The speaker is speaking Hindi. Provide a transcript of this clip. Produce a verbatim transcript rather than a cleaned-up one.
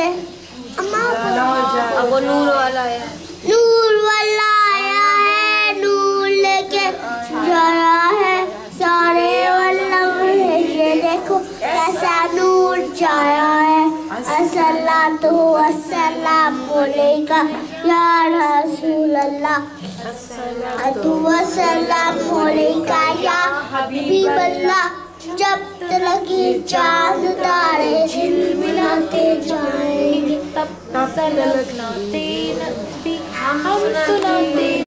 अम्मा अब वो नूर वाला है, नूर वाला आया है, नूर लेके जाया है सारे वल्लभ है। ये देखो कैसा नूर छाया है। अस्सलातु वस्सलामु अलैका या रसूल अल्लाह, अस्सलातु वस्सलामु अलैका या हबीब अल्लाह। जब तक चांद तारे झिलमिलाते जाएंगे, तब तक हम सुनाते